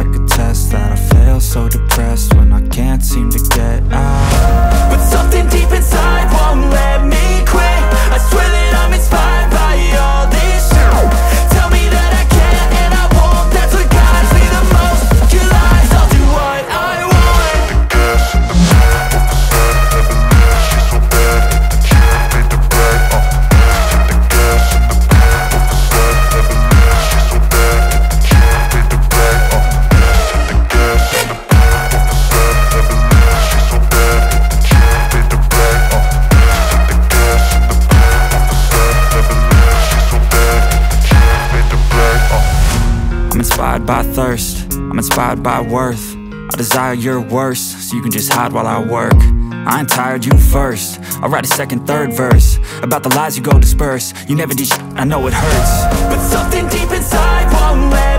like a test that I fail, so depressed when I can't seem to get out. But something deep inside won't let me quit. I swear that I'm inspired by all this shit. Tell me that I can't and I won't. That's what guides me the most. Your lies, I'll do what I want. The gas in the back of the set, never leave, she's so bad. Can't beat the brag, the gas in the back of the set, never leave, she's so bad. Can't beat the brag, the gas in the back of the set, never leave, she's so bad. Can't beat the brag, the gas in the back of the set, never leave, she's so bad. Can't beat the brag, I'm inspired by thirst, I'm inspired by worth. I desire your worst, so you can just hide while I work. I ain't tired, you first. I'll write a second, third verse about the lies you go disperse. You never did shit, I know it hurts. But something deep inside won't let